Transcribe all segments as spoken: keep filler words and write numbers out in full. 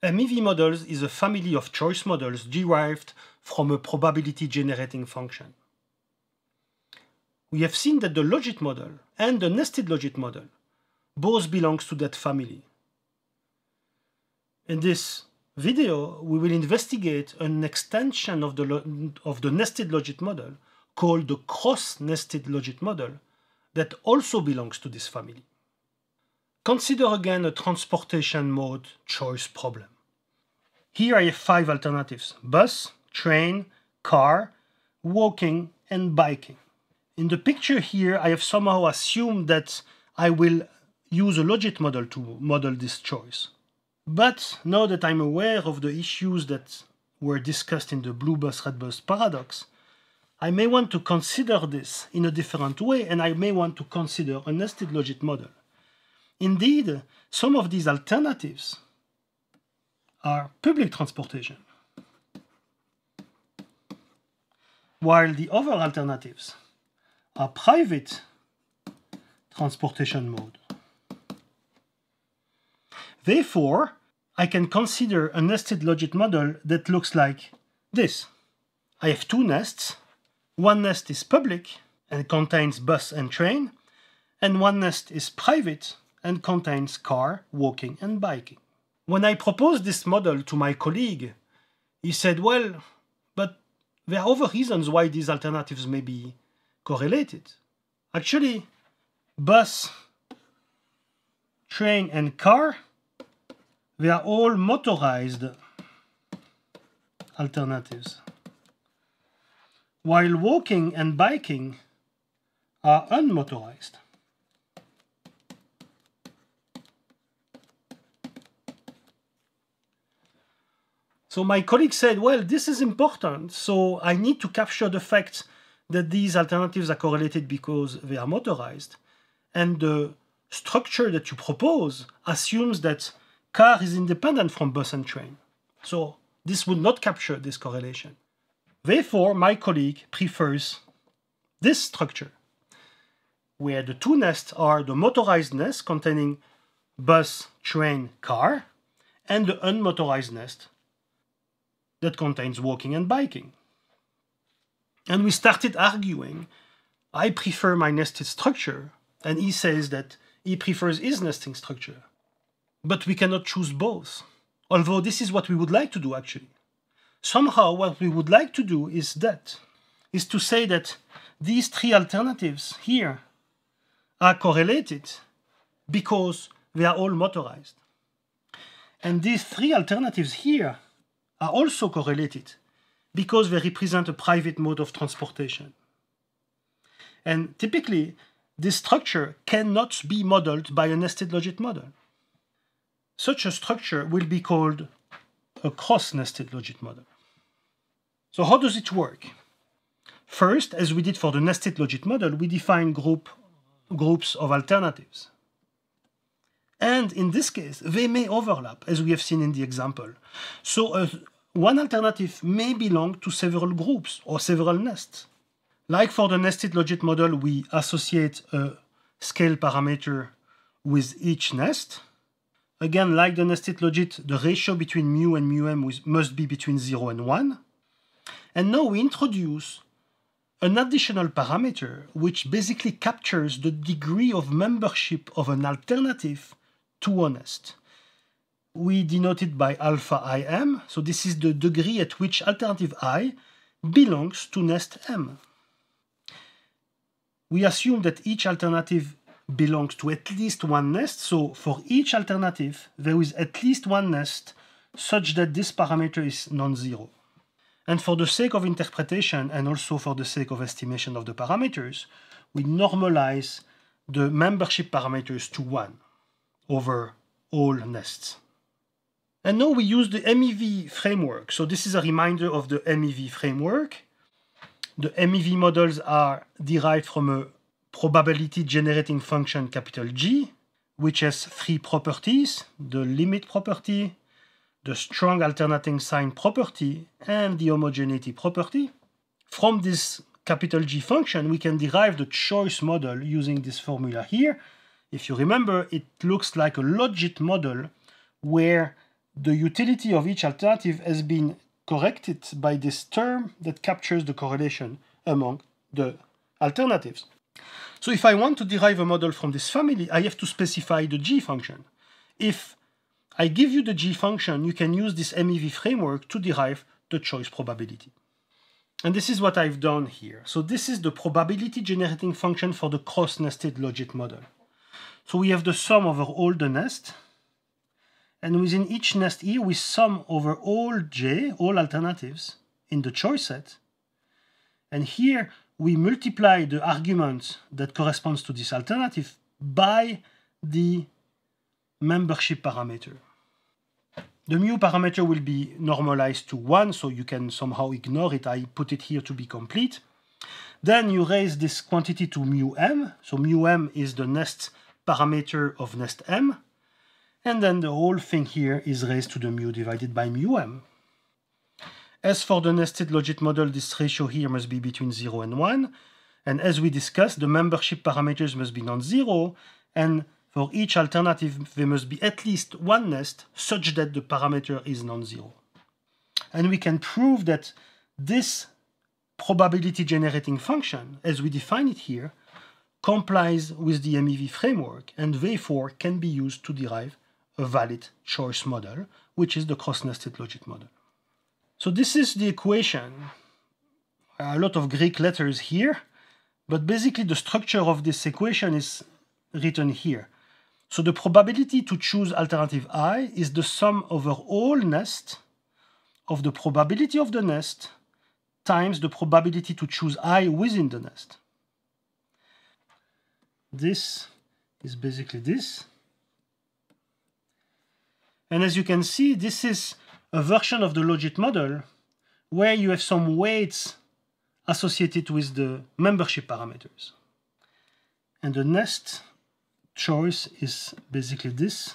M E V models is a family of choice models derived from a probability generating function. We have seen that the logit model and the nested logit model both belongs to that family. In this video, we will investigate an extension of the, of the nested logit model called the cross-nested logit model that also belongs to this family. Consider again a transportation mode choice problem. Here I have five alternatives: bus, train, car, walking, and biking. In the picture here, I have somehow assumed that I will use a logit model to model this choice. But now that I'm aware of the issues that were discussed in the blue bus, red bus paradox, I may want to consider this in a different way, and I may want to consider a nested logit model. Indeed, some of these alternatives are public transportation, while the other alternatives are private transportation mode. Therefore, I can consider a nested logit model that looks like this. I have two nests. One nest is public and contains bus and train, and one nest is private and contains car, walking, and biking. When I proposed this model to my colleague, he said, well, but there are other reasons why these alternatives may be correlated. Actually, bus, train, and car, they are all motorized alternatives, while walking and biking are unmotorized. So my colleague said, well, this is important, so I need to capture the fact that these alternatives are correlated because they are motorized. And the structure that you propose assumes that car is independent from bus and train. So this would not capture this correlation. Therefore, my colleague prefers this structure, where the two nests are the motorized nest containing bus, train, car, and the unmotorized nest that contains walking and biking. And we started arguing. I prefer my nested structure, and he says that he prefers his nesting structure. But we cannot choose both, although this is what we would like to do actually. Somehow what we would like to do is that, is to say that these three alternatives here are correlated because they are all motorized. And these three alternatives here are also correlated because they represent a private mode of transportation. And typically, this structure cannot be modeled by a nested logit model. Such a structure will be called a cross-nested logit model. So how does it work? First, as we did for the nested logit model, we define group, groups of alternatives. And in this case, they may overlap, as we have seen in the example. So uh, one alternative may belong to several groups or several nests. Like for the nested logit model, we associate a scale parameter with each nest. Again, like the nested logit, the ratio between mu and mu-m must be between zero and one. And now we introduce an additional parameter which basically captures the degree of membership of an alternative to a nest. We denote it by alpha im, so this is the degree at which alternative I belongs to nest m. We assume that each alternative belongs to at least one nest, so for each alternative there is at least one nest such that this parameter is non-zero. And for the sake of interpretation and also for the sake of estimation of the parameters, we normalize the membership parameters to one over all nests. And now we use the M E V framework. So this is a reminder of the M E V framework. The M E V models are derived from a probability generating function capital G, which has three properties: the limit property, the strong alternating sign property, and the homogeneity property. From this capital G function, we can derive the choice model using this formula here. If you remember, it looks like a logit model where the utility of each alternative has been corrected by this term that captures the correlation among the alternatives. So if I want to derive a model from this family, I have to specify the G function. If I give you the G function, you can use this M E V framework to derive the choice probability. And this is what I've done here. So this is the probability generating function for the cross-nested logit model. So we have the sum over all the nest, and within each nest here we sum over all j, all alternatives, in the choice set. And here we multiply the argument that corresponds to this alternative by the membership parameter. The mu parameter will be normalized to one, so you can somehow ignore it. I put it here to be complete. Then you raise this quantity to mu m. So mu m is the nest parameter of nest m. And then the whole thing here is raised to the mu divided by mu m. As for the nested logit model, this ratio here must be between zero and one. And as we discussed, the membership parameters must be non-zero. And for each alternative, there must be at least one nest such that the parameter is non-zero. And we can prove that this probability generating function, as we define it here, complies with the M E V framework and therefore can be used to derive a valid choice model, which is the cross-nested logit model. So this is the equation. A lot of Greek letters here, but basically the structure of this equation is written here. So the probability to choose alternative I is the sum over all nest of the probability of the nest times the probability to choose I within the nest. This is basically this. And as you can see, this is a version of the logit model where you have some weights associated with the membership parameters. And the nest choice is basically this.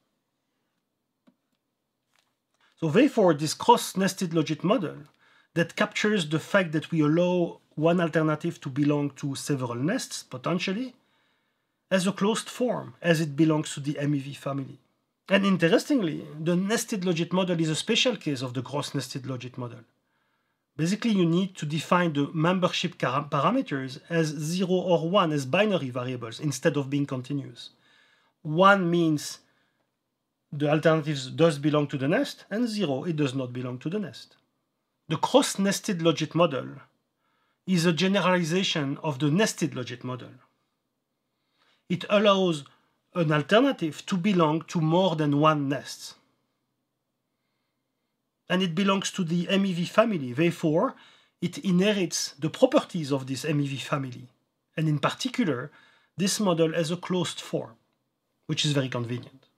So therefore, this cross-nested logit model that captures the fact that we allow one alternative to belong to several nests, potentially, as a closed form, as it belongs to the M E V family. And interestingly, the nested logit model is a special case of the cross-nested logit model. Basically, you need to define the membership parameters as zero or one, as binary variables, instead of being continuous. one means the alternatives does belong to the nest, and zero, it does not belong to the nest. The cross-nested logit model is a generalization of the nested logit model. It allows an alternative to belong to more than one nest. And it belongs to the M E V family. Therefore, it inherits the properties of this M E V family. And in particular, this model has a closed form, which is very convenient.